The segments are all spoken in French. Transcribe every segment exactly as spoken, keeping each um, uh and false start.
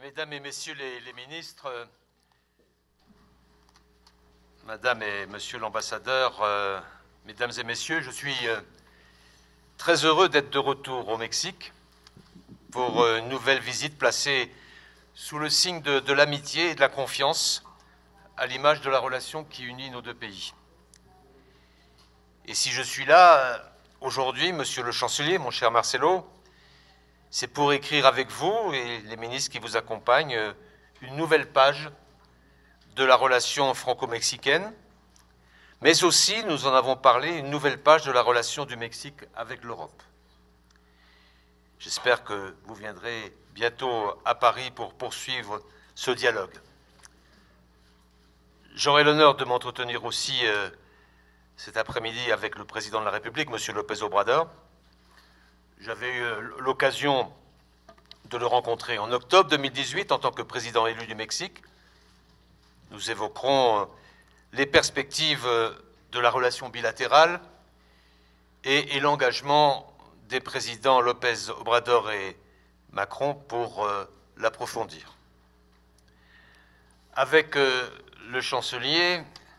Mesdames et Messieurs les, les ministres, euh, Madame et Monsieur l'ambassadeur, euh, Mesdames et Messieurs, je suis euh, très heureux d'être de retour au Mexique pour euh, une nouvelle visite placée sous le signe de, de l'amitié et de la confiance, à l'image de la relation qui unit nos deux pays. Et si je suis là euh, aujourd'hui, Monsieur le Chancelier, mon cher Marcelo, c'est pour écrire avec vous et les ministres qui vous accompagnent une nouvelle page de la relation franco-mexicaine, mais aussi, nous en avons parlé, une nouvelle page de la relation du Mexique avec l'Europe. J'espère que vous viendrez bientôt à Paris pour poursuivre ce dialogue. J'aurai l'honneur de m'entretenir aussi euh, cet après-midi avec le président de la République, M. López Obrador. J'avais eu l'occasion de le rencontrer en octobre deux mille dix-huit en tant que président élu du Mexique. Nous évoquerons les perspectives de la relation bilatérale et, et l'engagement des présidents López Obrador et Macron pour euh, l'approfondir. Avec euh, le chancelier,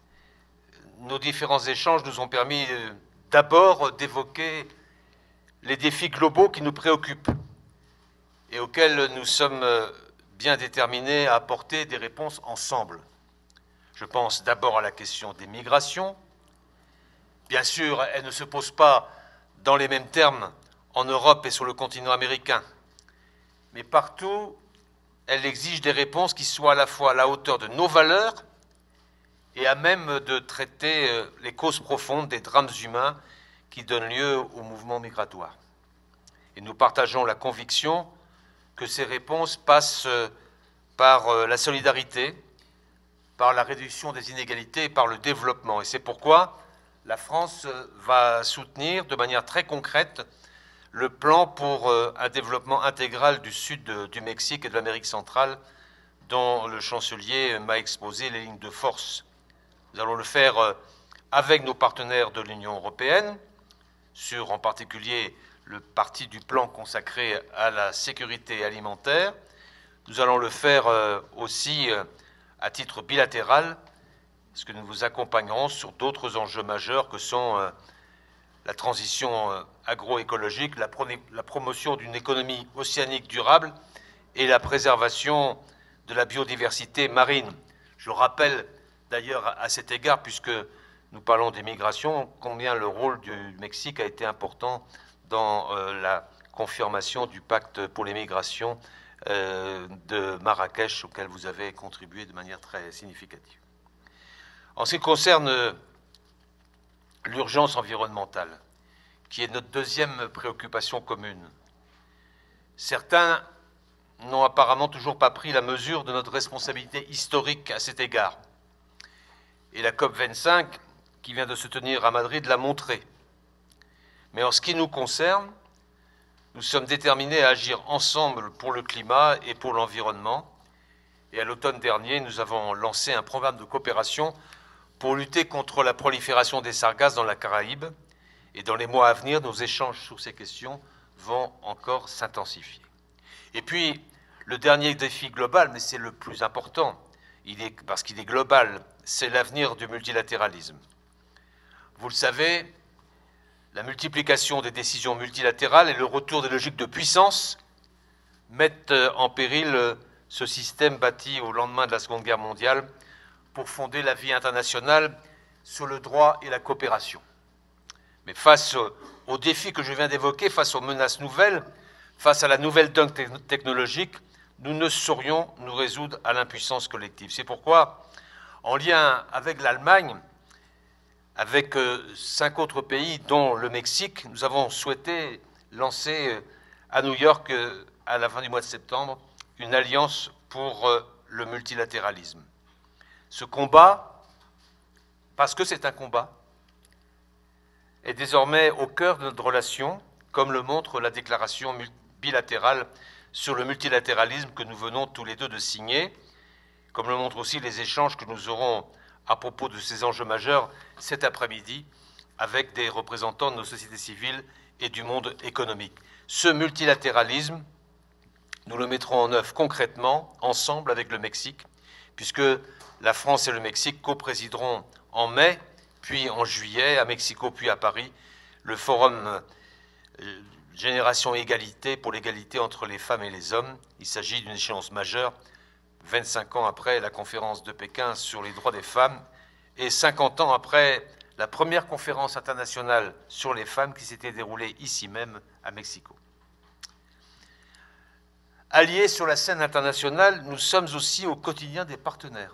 nos différents échanges nous ont permis euh, d'abord d'évoquer les défis globaux qui nous préoccupent et auxquels nous sommes bien déterminés à apporter des réponses ensemble. Je pense d'abord à la question des migrations. Bien sûr, elle ne se pose pas dans les mêmes termes en Europe et sur le continent américain, mais partout, elle exige des réponses qui soient à la fois à la hauteur de nos valeurs et à même de traiter les causes profondes des drames humains qui donnent lieu au mouvement migratoire. Et nous partageons la conviction que ces réponses passent par la solidarité, par la réduction des inégalités et par le développement. Et c'est pourquoi la France va soutenir de manière très concrète le plan pour un développement intégral du sud du Mexique et de l'Amérique centrale, dont le chancelier m'a exposé les lignes de force. Nous allons le faire avec nos partenaires de l'Union européenne, sur en particulier le parti du plan consacré à la sécurité alimentaire. Nous allons le faire aussi à titre bilatéral, parce que nous vous accompagnerons sur d'autres enjeux majeurs que sont la transition agroécologique, la, pro la promotion d'une économie océanique durable et la préservation de la biodiversité marine. Je rappelle d'ailleurs à cet égard, puisque nous parlons des migrations, combien le rôle du Mexique a été important dans euh, la confirmation du pacte pour les migrations euh, de Marrakech, auquel vous avez contribué de manière très significative. En ce qui concerne l'urgence environnementale, qui est notre deuxième préoccupation commune, certains n'ont apparemment toujours pas pris la mesure de notre responsabilité historique à cet égard. Et la COP vingt-cinq, qui vient de se tenir à Madrid, l'a montré. Mais en ce qui nous concerne, nous sommes déterminés à agir ensemble pour le climat et pour l'environnement. Et à l'automne dernier, nous avons lancé un programme de coopération pour lutter contre la prolifération des sargasses dans la Caraïbe. Et dans les mois à venir, nos échanges sur ces questions vont encore s'intensifier. Et puis, le dernier défi global, mais c'est le plus important, il est, parce qu'il est global, c'est l'avenir du multilatéralisme. Vous le savez, la multiplication des décisions multilatérales et le retour des logiques de puissance mettent en péril ce système bâti au lendemain de la Seconde Guerre mondiale pour fonder la vie internationale sur le droit et la coopération. Mais face aux défis que je viens d'évoquer, face aux menaces nouvelles, face à la nouvelle donne technologique, nous ne saurions nous résoudre à l'impuissance collective. C'est pourquoi, en lien avec l'Allemagne, avec cinq autres pays, dont le Mexique, nous avons souhaité lancer à New York, à la fin du mois de septembre, une alliance pour le multilatéralisme. Ce combat, parce que c'est un combat, est désormais au cœur de notre relation, comme le montre la déclaration bilatérale sur le multilatéralisme que nous venons tous les deux de signer, comme le montrent aussi les échanges que nous aurons à propos de ces enjeux majeurs cet après-midi avec des représentants de nos sociétés civiles et du monde économique. Ce multilatéralisme nous le mettrons en œuvre concrètement, ensemble avec le Mexique, puisque la France et le Mexique co-présideront en mai, puis en juillet, à Mexico, puis à Paris, le forum Génération Égalité pour l'égalité entre les femmes et les hommes. Il s'agit d'une échéance majeure, vingt-cinq ans après la conférence de Pékin sur les droits des femmes et cinquante ans après la première conférence internationale sur les femmes qui s'était déroulée ici même à Mexico. Alliés sur la scène internationale, nous sommes aussi au quotidien des partenaires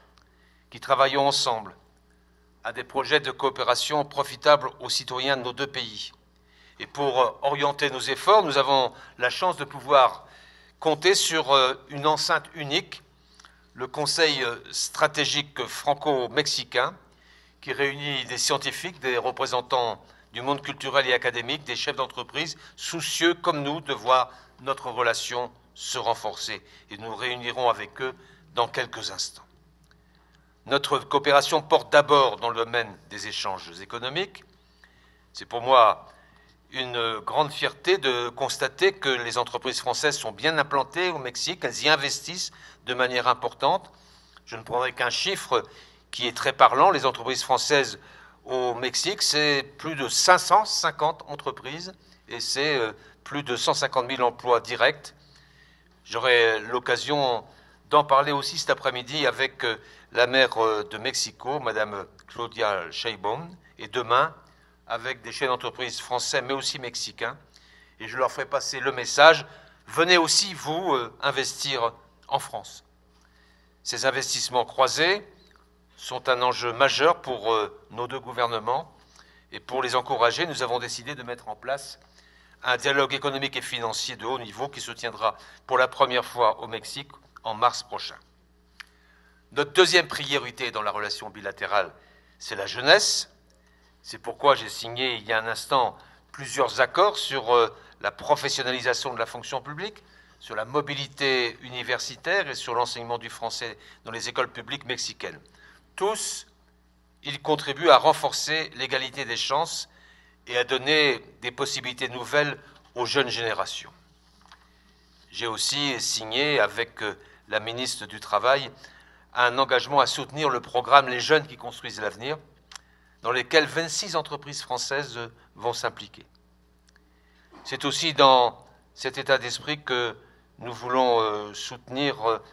qui travaillons ensemble à des projets de coopération profitables aux citoyens de nos deux pays. Et pour orienter nos efforts, nous avons la chance de pouvoir compter sur une enceinte unique, le Conseil stratégique franco-mexicain, qui réunit des scientifiques, des représentants du monde culturel et académique, des chefs d'entreprise, soucieux comme nous de voir notre relation se renforcer. Et nous nous réunirons avec eux dans quelques instants. Notre coopération porte d'abord dans le domaine des échanges économiques. C'est pour moi une grande fierté de constater que les entreprises françaises sont bien implantées au Mexique, elles y investissent de manière importante. Je ne prendrai qu'un chiffre qui est très parlant. Les entreprises françaises au Mexique, c'est plus de cinq cent cinquante entreprises et c'est plus de cent cinquante mille emplois directs. J'aurai l'occasion d'en parler aussi cet après-midi avec la maire de Mexico, Madame Claudia Sheinbaum, et demain avec des chefs d'entreprise français mais aussi mexicains. Et je leur ferai passer le message, venez aussi, vous, investir en France. Ces investissements croisés sont un enjeu majeur pour nos deux gouvernements. Et pour les encourager, nous avons décidé de mettre en place un dialogue économique et financier de haut niveau qui se tiendra pour la première fois au Mexique en mars prochain. Notre deuxième priorité dans la relation bilatérale, c'est la jeunesse. C'est pourquoi j'ai signé il y a un instant plusieurs accords sur la professionnalisation de la fonction publique, sur la mobilité universitaire et sur l'enseignement du français dans les écoles publiques mexicaines. Tous, ils contribuent à renforcer l'égalité des chances et à donner des possibilités nouvelles aux jeunes générations. J'ai aussi signé avec la ministre du Travail un engagement à soutenir le programme Les Jeunes qui construisent l'avenir, dans lesquels vingt-six entreprises françaises vont s'impliquer. C'est aussi dans cet état d'esprit que nous voulons soutenir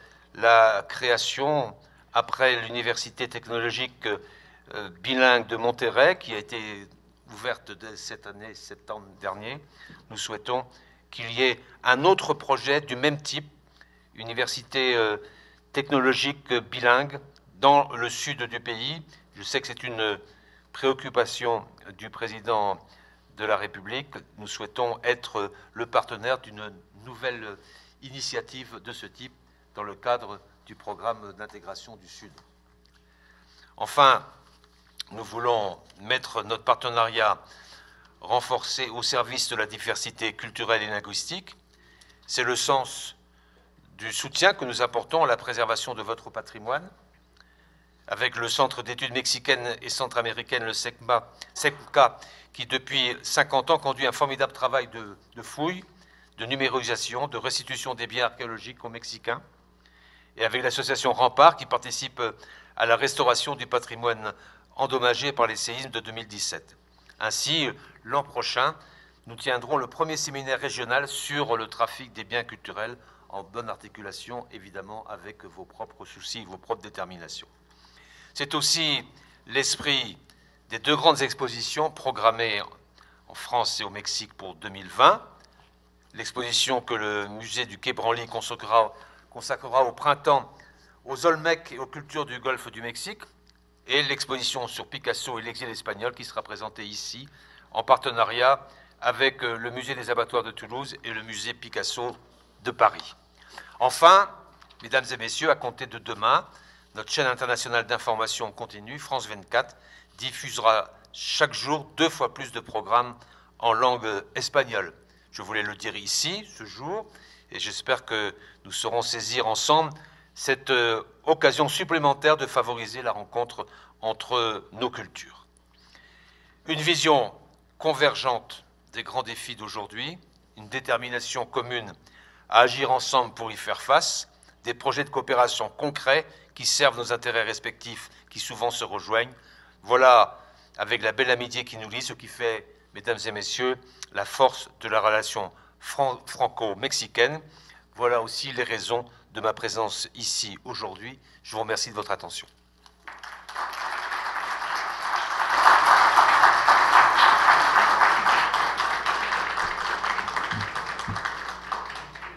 la création, après l'université technologique bilingue de Monterrey, qui a été ouverte dès cette année, septembre dernier. Nous souhaitons qu'il y ait un autre projet du même type, université technologique bilingue, dans le sud du pays. Je sais que c'est une préoccupation du président de la République. Nous souhaitons être le partenaire d'une nouvelle initiative de ce type dans le cadre du programme d'intégration du Sud. Enfin, nous voulons mettre notre partenariat renforcé au service de la diversité culturelle et linguistique. C'est le sens du soutien que nous apportons à la préservation de votre patrimoine, avec le Centre d'études mexicaines et centra-américaines, le SECMA, SECMA, qui depuis cinquante ans conduit un formidable travail de, de fouille, de numérisation, de restitution des biens archéologiques aux Mexicains, et avec l'association Rempart, qui participe à la restauration du patrimoine endommagé par les séismes de deux mille dix-sept. Ainsi, l'an prochain, nous tiendrons le premier séminaire régional sur le trafic des biens culturels, en bonne articulation, évidemment, avec vos propres soucis, vos propres déterminations. C'est aussi l'esprit des deux grandes expositions programmées en France et au Mexique pour deux mille vingt. L'exposition que le musée du Quai Branly consacrera, consacrera au printemps aux Olmecs et aux cultures du Golfe du Mexique, et l'exposition sur Picasso et l'exil espagnol qui sera présentée ici en partenariat avec le musée des abattoirs de Toulouse et le musée Picasso de Paris. Enfin, mesdames et messieurs, à compter de demain, notre chaîne internationale d'information continue, France vingt-quatre, diffusera chaque jour deux fois plus de programmes en langue espagnole. Je voulais le dire ici, ce jour, et j'espère que nous saurons saisir ensemble cette euh, occasion supplémentaire de favoriser la rencontre entre nos cultures. Une vision convergente des grands défis d'aujourd'hui, une détermination commune à agir ensemble pour y faire face, des projets de coopération concrets qui servent nos intérêts respectifs, qui souvent se rejoignent. Voilà, avec la belle amitié qui nous lie, ce qui fait, mesdames et messieurs, la force de la relation fran- franco-mexicaine. Voilà aussi les raisons de ma présence ici aujourd'hui. Je vous remercie de votre attention.